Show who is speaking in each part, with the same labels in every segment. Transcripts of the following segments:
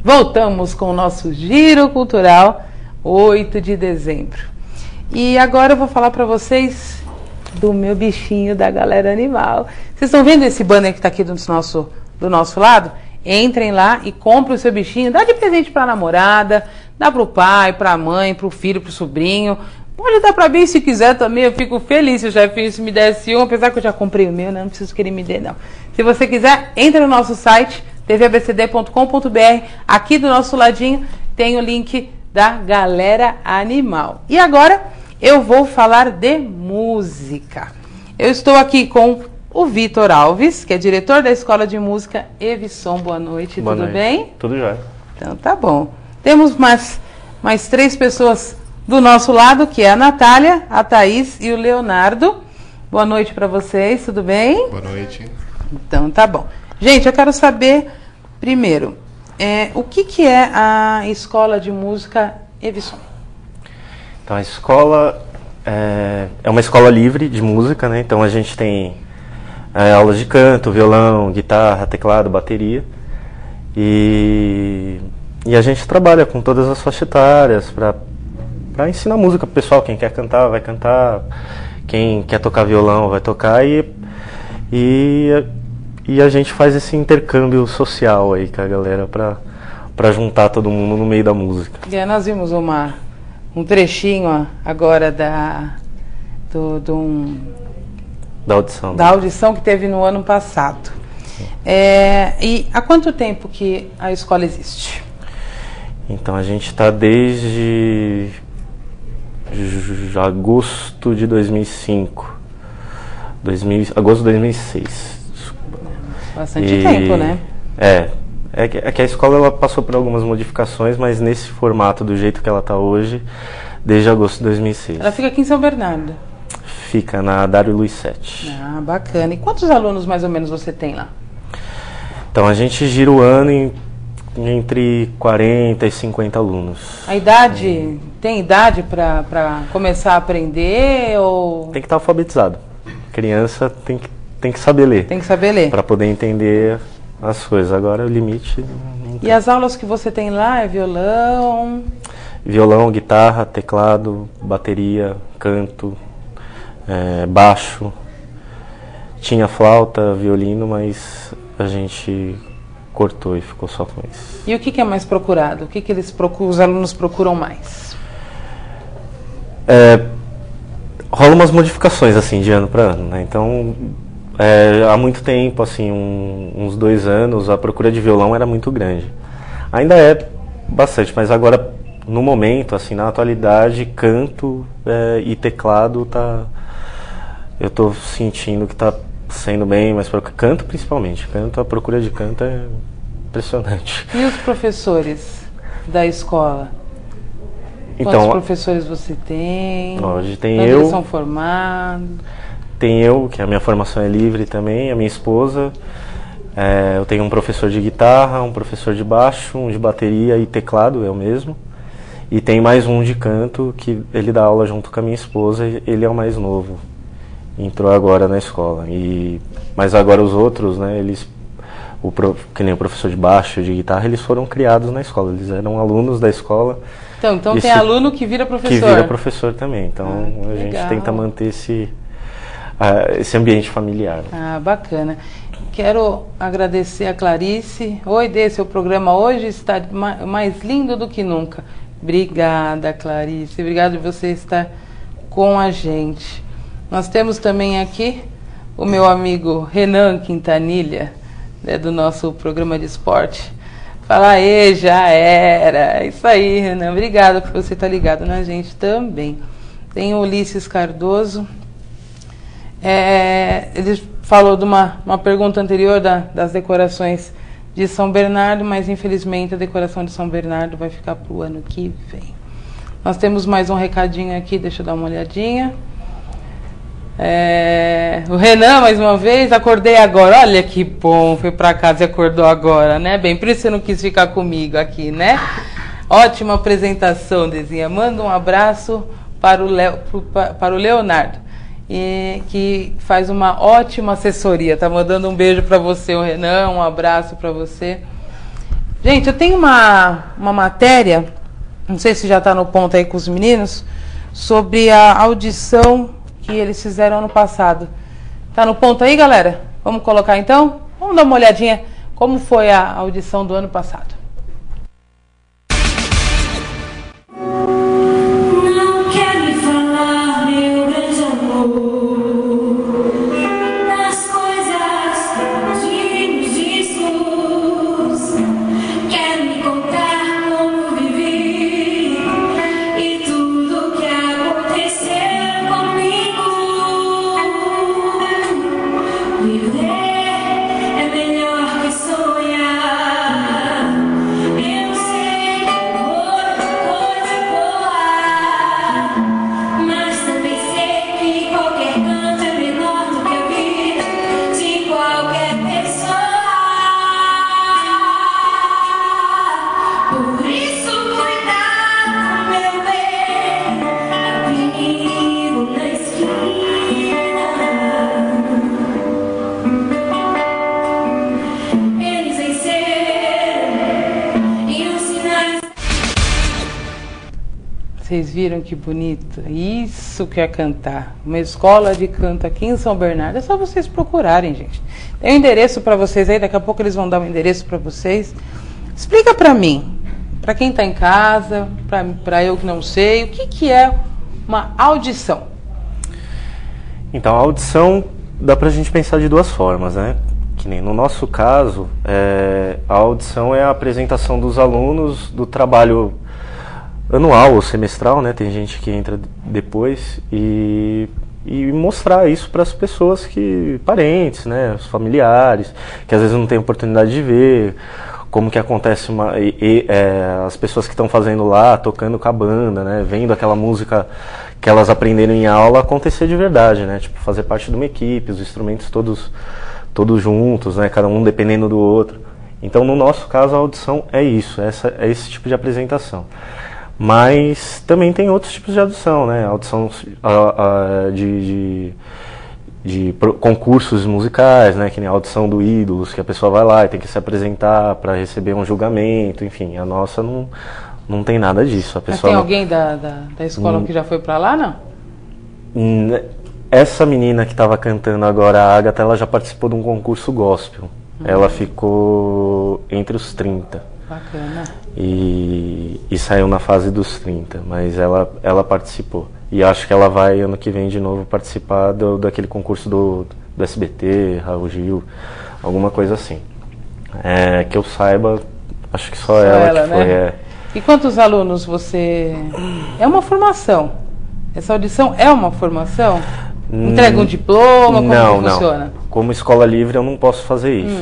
Speaker 1: Voltamos com o nosso Giro Cultural, 8 de dezembro. E agora eu vou falar para vocês do meu bichinho da Galera Animal. Vocês estão vendo esse banner que está aqui do nosso lado? Entrem lá e comprem o seu bichinho. Dá de presente para a namorada, dá para o pai, para a mãe, para o filho, para o sobrinho. Pode dar para mim se quiser também, eu fico feliz se o chefinho me desse um, apesar que eu já comprei o meu, né? Não preciso que ele me dê, não. Se você quiser, entra no nosso site, tvabcd.com.br, aqui do nosso ladinho tem o link da Galera Animal. E agora eu vou falar de música. Eu estou aqui com o Vitor Alves, que é diretor da Escola de Música Evisson. Boa noite, tudo bem?
Speaker 2: Tudo jóia.
Speaker 1: Então tá bom. Temos mais 3 pessoas do nosso lado, que é a Natália, a Thaís e o Leonardo. Boa noite para vocês, tudo bem?
Speaker 3: Boa noite.
Speaker 1: Então tá bom. Gente, eu quero saber, primeiro, o que é a Escola de Música Evisson?
Speaker 2: Então a escola é uma escola livre de música, né? Então a gente tem aulas de canto, violão, guitarra, teclado, bateria. E a gente trabalha com todas as faixas etárias para ensinar música pro pessoal. Quem quer cantar vai cantar, quem quer tocar violão vai tocar e a gente faz esse intercâmbio social aí com a galera para juntar todo mundo no meio da música.
Speaker 1: E aí nós vimos um trechinho agora da audição que teve no ano passado. E há quanto tempo que a escola existe?
Speaker 2: Então a gente está desde agosto de 2005. Agosto de 2006.
Speaker 1: Bastante tempo, né?
Speaker 2: É que a escola ela passou por algumas modificações, mas nesse formato, do jeito que ela está hoje, desde agosto de 2006.
Speaker 1: Ela fica aqui em São Bernardo?
Speaker 2: Fica na Dário Luiz 7.
Speaker 1: Ah, bacana. E quantos alunos mais ou menos você tem lá?
Speaker 2: Então a gente gira o ano entre 40 e 50 alunos.
Speaker 1: A idade, tem idade para começar a aprender ou...
Speaker 2: Tem que estar alfabetizado. Criança tem que saber ler.
Speaker 1: Tem que saber ler.
Speaker 2: Para poder entender as coisas. Agora o limite...
Speaker 1: E as aulas que você tem lá é violão?
Speaker 2: Violão, guitarra, teclado, bateria, canto, baixo. Tinha flauta, violino, mas a gente cortou e ficou só com isso.
Speaker 1: E o que é mais procurado? O que os alunos procuram mais?
Speaker 2: Rola umas modificações assim de ano para ano, né? Então, há muito tempo, assim, uns 2 anos, a procura de violão era muito grande. Ainda é bastante, mas agora, no momento, assim, na atualidade, canto e teclado eu estou sentindo que está sendo bem, mas canto principalmente. A procura de canto é impressionante.
Speaker 1: E os professores da escola?
Speaker 2: Então,
Speaker 1: quantos professores você tem?
Speaker 2: Hoje tem
Speaker 1: Quantos
Speaker 2: eu.
Speaker 1: eles são formados?
Speaker 2: Tem eu, que a minha formação é livre também, a minha esposa. Eu tenho um professor de guitarra, um professor de baixo, um de bateria e teclado, eu mesmo. E tem mais um de canto, que ele dá aula junto com a minha esposa, ele é o mais novo. Entrou agora na escola. Mas agora os outros, né, que nem o professor de baixo, de guitarra, eles foram criados na escola, eles eram alunos da escola.
Speaker 1: Então tem aluno que vira professor.
Speaker 2: Que vira professor também, então a gente
Speaker 1: legal.
Speaker 2: tenta manter esse ambiente familiar.
Speaker 1: Ah, bacana. Quero agradecer a Clarice. Oi, Dê, seu programa hoje está mais lindo do que nunca. Obrigada, Clarice. Obrigada de você estar com a gente. Nós temos também aqui o meu amigo Renan Quintanilha, do nosso programa de esporte. Fala aí, já era. Isso aí, Renan. Obrigada por você estar ligado na gente também. Tem o Ulisses Cardoso. Ele falou de uma pergunta anterior das decorações de São Bernardo, mas infelizmente a decoração de São Bernardo vai ficar para o ano que vem. Nós temos mais um recadinho aqui, deixa eu dar uma olhadinha. O Renan, mais uma vez, acordei agora. Olha que bom, foi para casa e acordou agora, né? Bem, por isso você não quis ficar comigo aqui, né? Ótima apresentação, Dezinha. Manda um abraço para o Leonardo, que faz uma ótima assessoria. Tá mandando um beijo para você, o Renan, um abraço para você. Gente, eu tenho uma matéria, não sei se já está no ponto aí com os meninos, sobre a audição que eles fizeram ano passado. Tá no ponto aí, galera? Vamos colocar então? Vamos dar uma olhadinha como foi a audição do ano passado.
Speaker 3: Não quer me falar, meu grande amor, das coisas nos discos. Quer me contar como vivi e tudo que aconteceu comigo. Viver é melhor que sonhar. Eu sei que outra coisa boa, mas também sei que qualquer canto é menor do que a vida de qualquer pessoa. Por isso, cuidado, meu bem, há perigo na esquina. Eles venceram e os sinais.
Speaker 1: Vocês viram que bonito? Isso que é cantar. Uma escola de canto aqui em São Bernardo. É só vocês procurarem, gente. Tem um endereço para vocês aí. Daqui a pouco eles vão dar um endereço para vocês. Explica para mim, para quem está em casa, para eu que não sei, o que é uma audição?
Speaker 2: Então, a audição dá pra gente pensar de duas formas, né? Que nem no nosso caso, a audição é a apresentação dos alunos do trabalho anual ou semestral, né? Tem gente que entra depois e mostrar isso para as pessoas parentes, né? Os familiares, que às vezes não têm oportunidade de ver, como que acontece as pessoas que estão fazendo lá, tocando com a banda, né? Vendo aquela música que elas aprenderam em aula acontecer de verdade, né? Tipo, fazer parte de uma equipe, os instrumentos todos juntos, né? Cada um dependendo do outro. Então, no nosso caso, a audição é isso, é esse tipo de apresentação. Mas também tem outros tipos de audição, né? Audição de concursos musicais, né? Que nem a audição do Ídolos, que a pessoa vai lá e tem que se apresentar para receber um julgamento, enfim. A nossa não tem nada disso. A
Speaker 1: Mas
Speaker 2: pessoa
Speaker 1: tem alguém da escola que já foi para lá, não?
Speaker 2: Essa menina que estava cantando agora, a Agatha, ela já participou de um concurso gospel. Ela ficou entre os 30.
Speaker 1: Bacana.
Speaker 2: E saiu na fase dos 30, mas ela participou. E acho que ela vai ano que vem de novo participar daquele concurso do SBT, Raul Gil, alguma coisa assim. Que eu saiba, acho que só ela que foi.
Speaker 1: Né? E quantos alunos você... É uma formação. Essa audição é uma formação? Entrega um diploma? Como que funciona?
Speaker 2: Não. Como escola livre eu não posso fazer isso.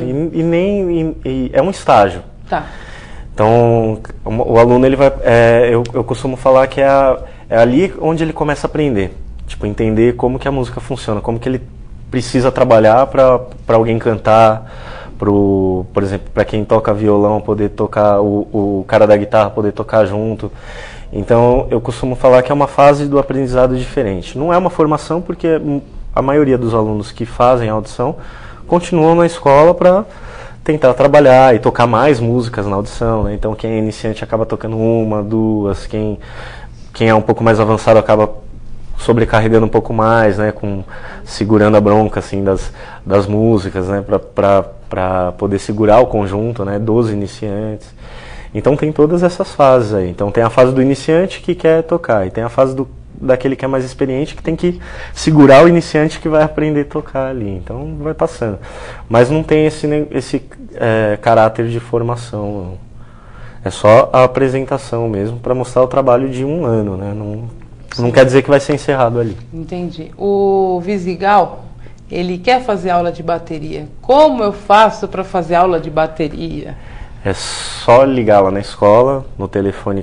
Speaker 2: E é um estágio.
Speaker 1: Tá.
Speaker 2: Então, o aluno, ele vai... eu costumo falar que é ali onde ele começa a aprender. Tipo, entender como que a música funciona, como que ele precisa trabalhar para alguém cantar, por exemplo, para quem toca violão poder tocar, o cara da guitarra poder tocar junto. Então, eu costumo falar que é uma fase do aprendizado diferente. Não é uma formação, porque a maioria dos alunos que fazem audição continuam na escola para tentar trabalhar e tocar mais músicas na audição, né? Então, quem é iniciante acaba tocando uma, duas, quem é um pouco mais avançado acaba sobrecarregando um pouco mais, né? Segurando a bronca, assim, das músicas, né? Para poder segurar o conjunto, né? Dos iniciantes. Então, tem todas essas fases aí. Então, tem a fase do iniciante que quer tocar, e tem a fase daquele que é mais experiente, que tem que segurar o iniciante que vai aprender a tocar ali. Então, vai passando. Mas não tem esse caráter de formação, não. É só a apresentação mesmo, para mostrar o trabalho de um ano, né? Não quer dizer que vai ser encerrado ali.
Speaker 1: Entendi. O Vizigal, ele quer fazer aula de bateria. Como eu faço para fazer aula de bateria?
Speaker 2: É só ligar lá na escola, no telefone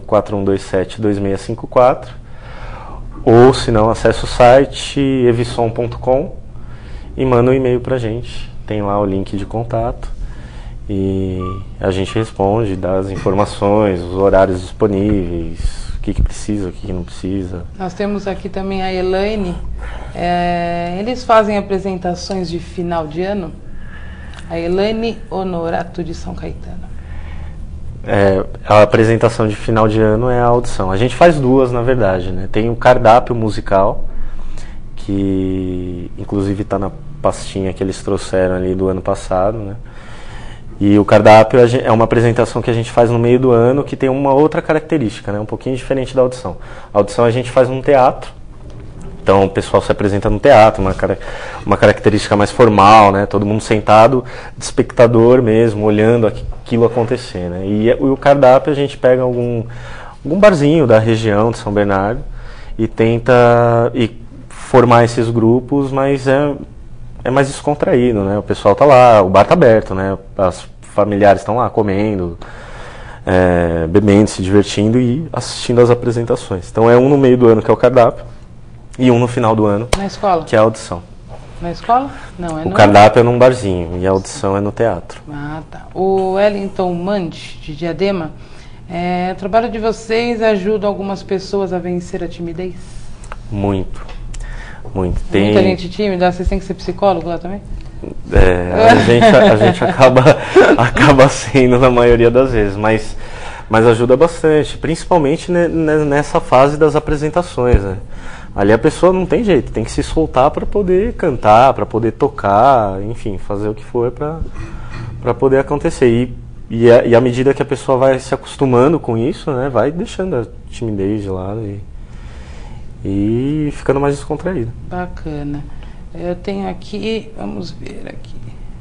Speaker 2: 4127-2654, ou se não, acessa o site evisson.com e manda um e-mail pra gente. Tem lá o link de contato e a gente responde, dá as informações, os horários disponíveis, o que precisa, o que não precisa.
Speaker 1: Nós temos aqui também a Elaine. Eles fazem apresentações de final de ano? A Elaine Honorato de São Caetano.
Speaker 2: A apresentação de final de ano é a audição. A gente faz duas, na verdade, né? Tem o cardápio musical, que inclusive está na pastinha que eles trouxeram ali do ano passado, né? E o cardápio é uma apresentação que a gente faz no meio do ano, que tem uma outra característica, né? Um pouquinho diferente da audição. A audição a gente faz num teatro. Então o pessoal se apresenta no teatro, uma característica mais formal, né? Todo mundo sentado, de espectador mesmo, olhando aquilo acontecer, né? E o cardápio a gente pega algum barzinho da região de São Bernardo e tenta formar esses grupos, mas é mais descontraído, né? O pessoal tá lá, o bar tá aberto, né? Os familiares estão lá comendo, bebendo, se divertindo e assistindo às apresentações. Então é um no meio do ano que é o cardápio e um no final do ano
Speaker 1: Na escola?
Speaker 2: que é a audição.
Speaker 1: Na escola? Não, é
Speaker 2: O cardápio é num barzinho e a audição é no teatro.
Speaker 1: Ah, tá. O Wellington Mande, de Diadema, o trabalho de vocês ajuda algumas pessoas a vencer a timidez?
Speaker 2: Muito. Muito.
Speaker 1: Muita gente tímida? Vocês têm que ser psicólogo lá também?
Speaker 2: A gente acaba sendo na maioria das vezes, mas ajuda bastante, principalmente nessa fase das apresentações, né? Ali a pessoa não tem jeito, tem que se soltar para poder cantar, para poder tocar, enfim, fazer o que for para poder acontecer. E à medida que a pessoa vai se acostumando com isso, né, vai deixando a timidez de lado e ficando mais descontraído.
Speaker 1: Bacana. Eu tenho aqui, vamos ver aqui.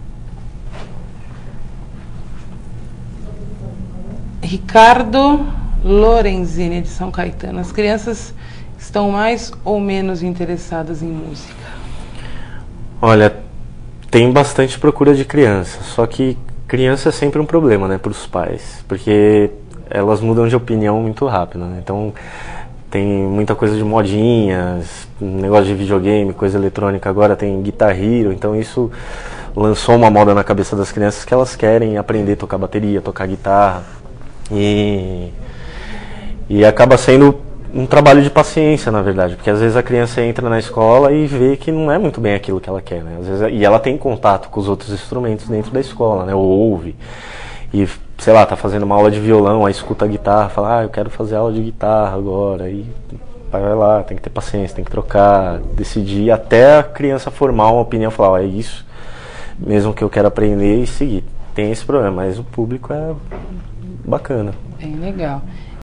Speaker 1: Ricardo Lorenzini, de São Caetano. As crianças estão mais ou menos interessadas em música?
Speaker 2: Olha, tem bastante procura de criança, só que criança é sempre um problema, né, para os pais, porque elas mudam de opinião muito rápido, né? Então tem muita coisa de modinhas, negócio de videogame, coisa eletrônica, agora tem Guitar Hero, então isso lançou uma moda na cabeça das crianças que elas querem aprender a tocar bateria, tocar guitarra, e acaba sendo um trabalho de paciência, na verdade, porque às vezes a criança entra na escola e vê que não é muito bem aquilo que ela quer, né? Às vezes, e ela tem contato com os outros instrumentos dentro da escola, né? Ou ouve, e sei lá, tá fazendo uma aula de violão, aí escuta a guitarra, fala, eu quero fazer aula de guitarra agora, e vai lá, tem que ter paciência, tem que trocar, decidir, até a criança formar uma opinião, falar, é isso mesmo que eu quero aprender e seguir. Tem esse problema, mas o público é bacana.
Speaker 1: Bem legal.